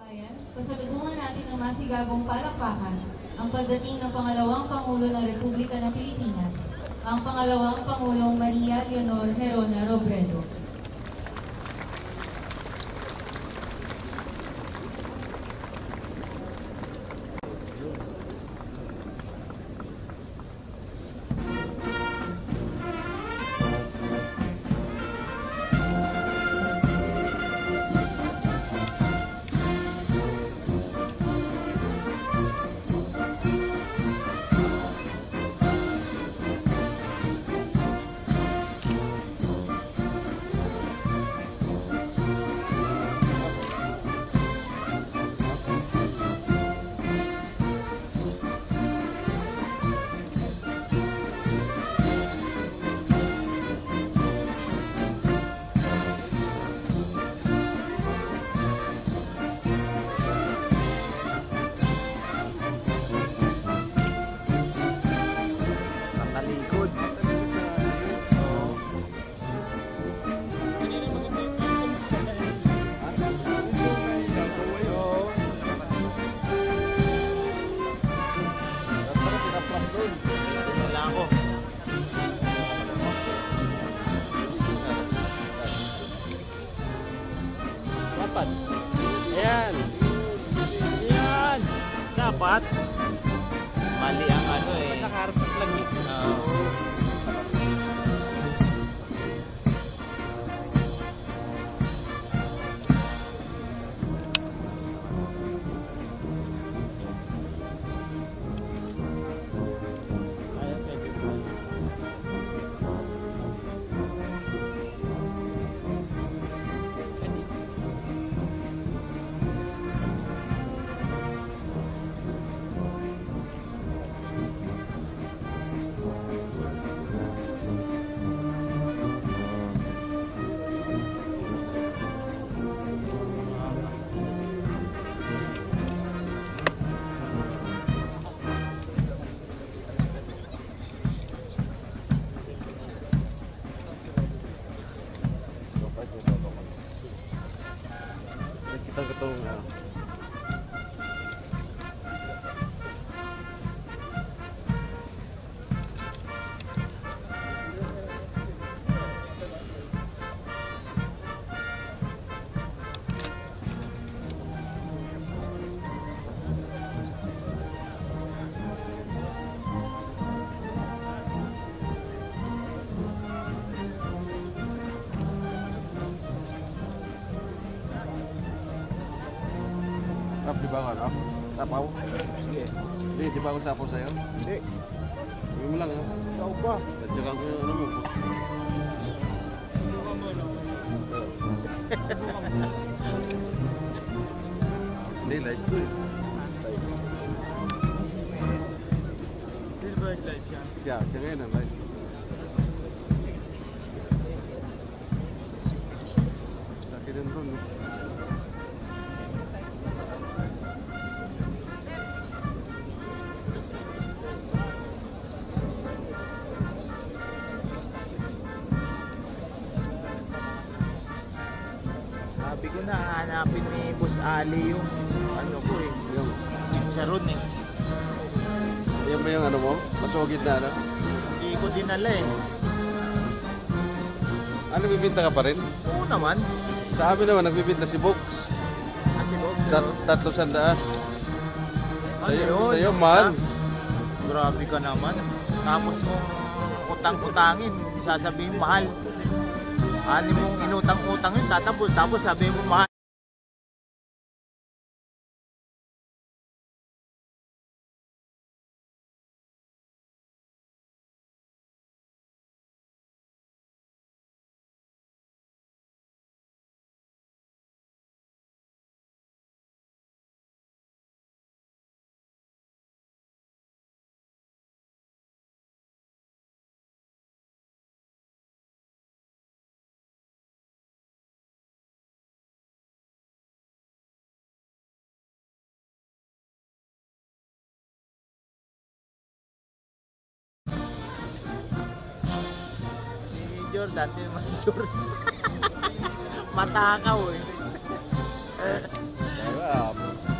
Bayan, pasalubungan natin ng masigagong palakpakan ang pagdating ng pangalawang Pangulo ng Republika ng Pilipinas, ang pangalawang Pangulong Maria Leonor Herona Robredo. Ayan. Ayan. Dapat. Mali ang ano eh. Nakaharap lagi. Rap, di ba ako, ano? Sapaw? Sige. Hindi, di ba ako sapaw sa'yo? Hindi. Sabi mo lang, ha? Ikaw pa. Tatsakan ko yung ano mo. Hindi, light ko eh. Silver light siya. Siya ngayon ang light. Laki din doon, no? Sabi ko na, hanapin ni Boss Ali yung ano ko eh. Yung charon eh. Yan ba yung ano mo? Masugid na ano? Hindi ko dinala eh. Ano, bibinta ka pa rin? Oo naman. Sa amin naman, nagbibinta si Box. Kasi Box. 300. Ayun. Sa'yo, mahal. Grabe ka naman. Tapos mong utang-utangin, sasabihin mahal. Ano mong inutang-utang yun, tatapos. Tapos sabihin mo mahal. Major, dati major. Matakaw eh. Diba? Tapos.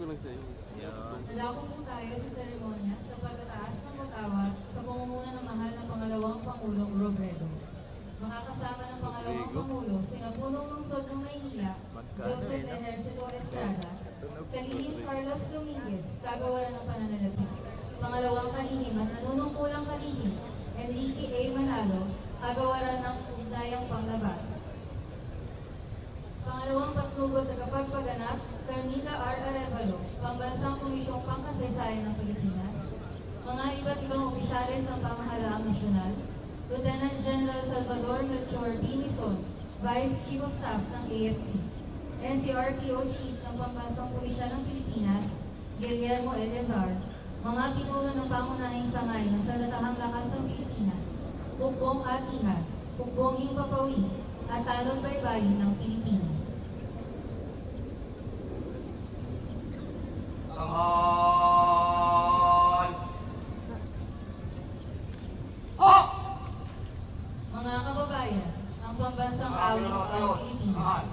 lang sa'yo. Yan. Nalako po tayo sa seremonya sa pagtataas ng batawa sa pangunguna ng mahal na pangalawang Pangulong Robredo. Makakasama ng pangalawang Pangulo, sina Punong Lungsod ng Maynila, Joseph Ejercito Estrada, Kalihim Carlos Dominguez, kagawaran ng pananalapi. Pangalawang kalihim at nanunungkulang kalihim, Enrique A. Manalo, kagawaran ng ugnayang panglabas. Pangalawang paslubot sa kapagpaganap, Carmita R. Arevalo, Pambansang Komisyong Pangkasaysayan ng Pilipinas. Mga iba't ibang opisyalis ng pamahalaang nasyonal, Lieutenant General Salvador Melchor D. Mison, Vice Chief of Staff ng AFP, NCRPO Chief ng Pambansang Pulisya ng Pilipinas, Guillermo Eleazar, mga pinuno ng pangunahing sangay ng Salatahang Lakas ng Pilipinas, Hukbong Atihan, Hukbong Himpapawi, at Talon Baybayin ng Pilipinas. Mga kababayan, ang pambansang awit ng Pilipinas.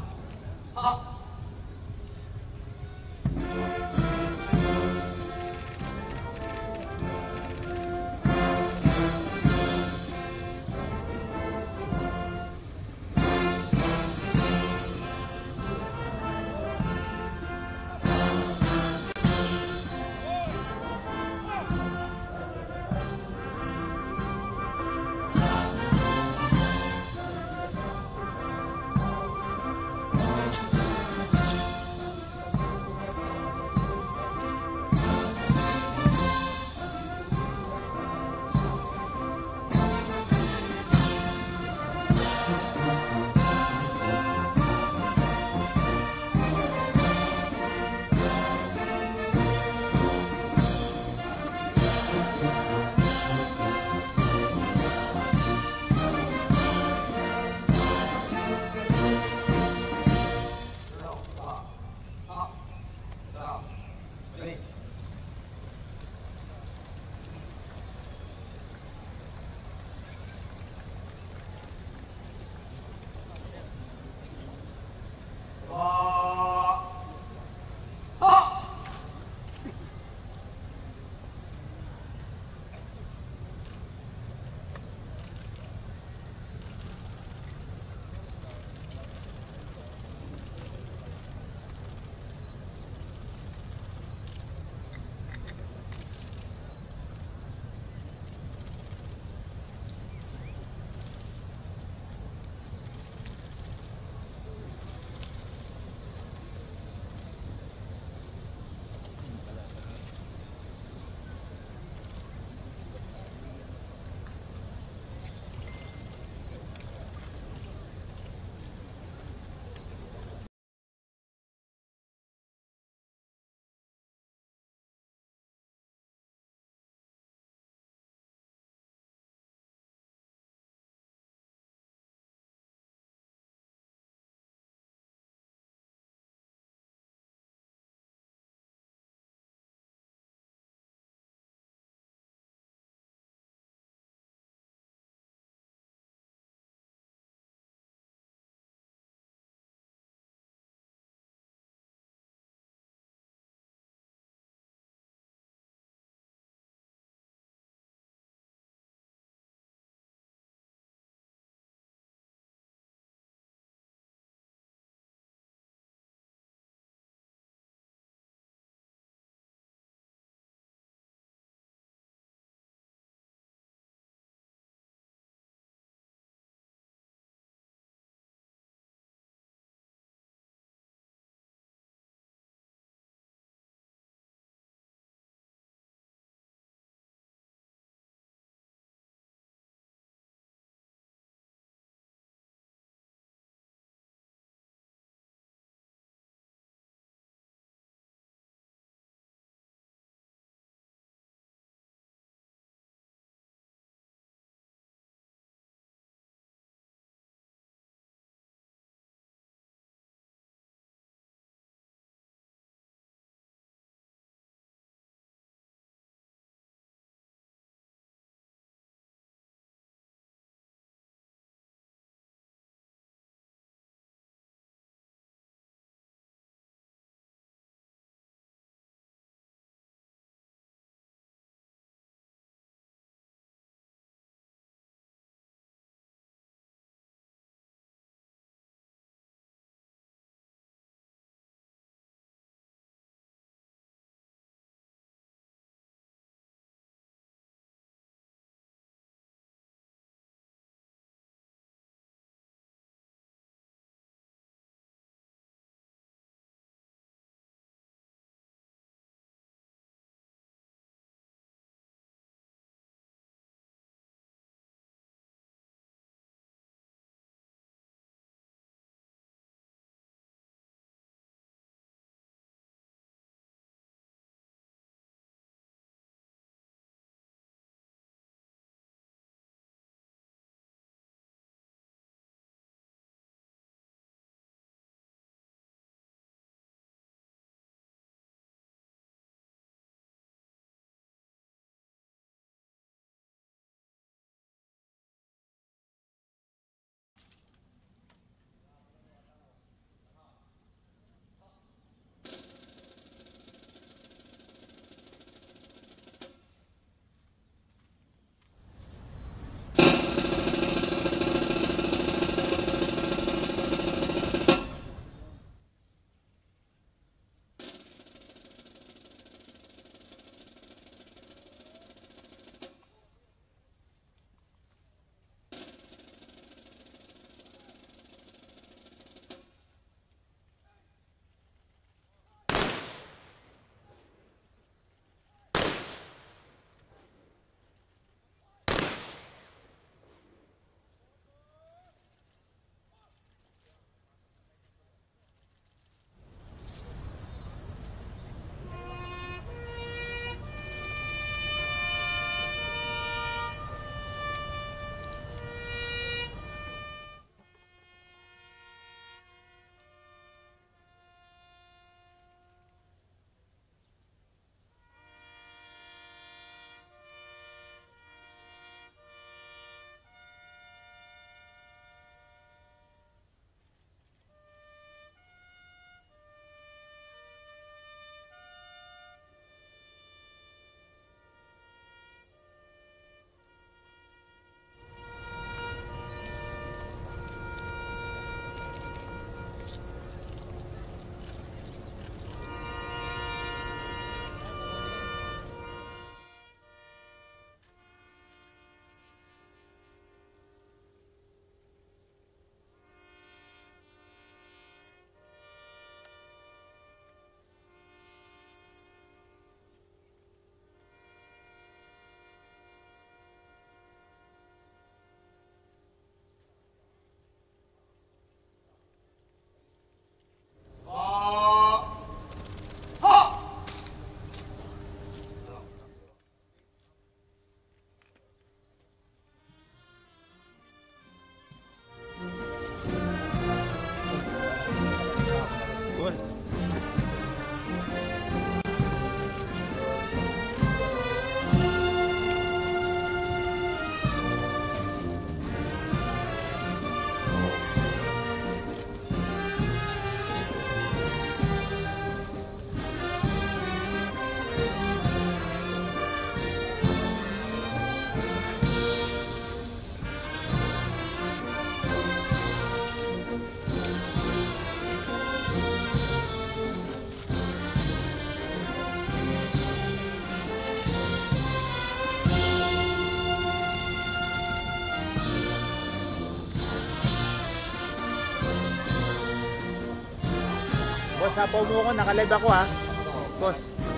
sasapaw mo ako, nakalive ako ha. Boss.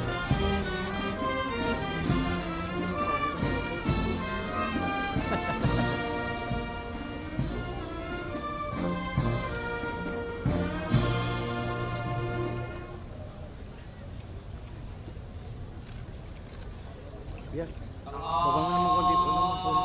Yan. Babang naman ko dito naman po.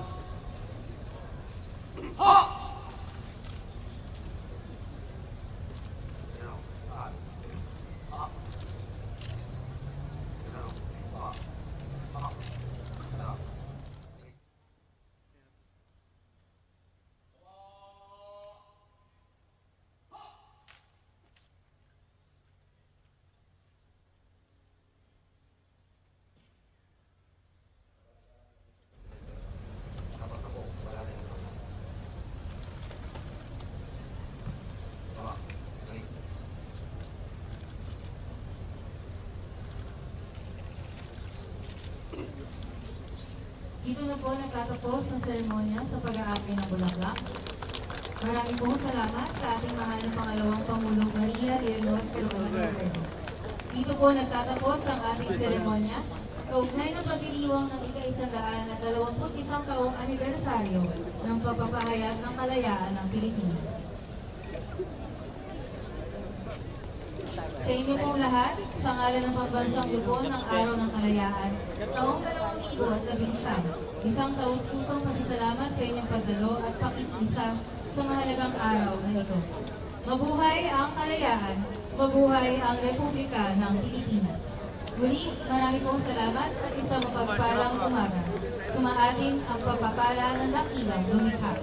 Dito na po nagtatapos ang seremonya sa pag-aapi ng bulaklak. Maraming pong salamat sa ating mahal na pangalawang Pangulong Maria Leni Robredo. Dito po nagtatapos ang ating seremonya kaugnay ng pagdiriwang ng ika-121 taong anibersaryo ng pagpapahayag ng kalayaan ng Pilipinas. Sa inyo pong lahat, sa ngalan ng pambansang lupon ng Araw ng Kalayaan, taong 2019, isang taus-pusong pasasalamat sa inyong pagdalo at pakikisa sa mahalagang araw na ito. Mabuhay ang kalayaan, mabuhay ang Republika ng Pilipinas. Muli, marami pong salamat at isang mapagpalang umaga. Sumaatin ang pagpapala ng dakilang lumikha.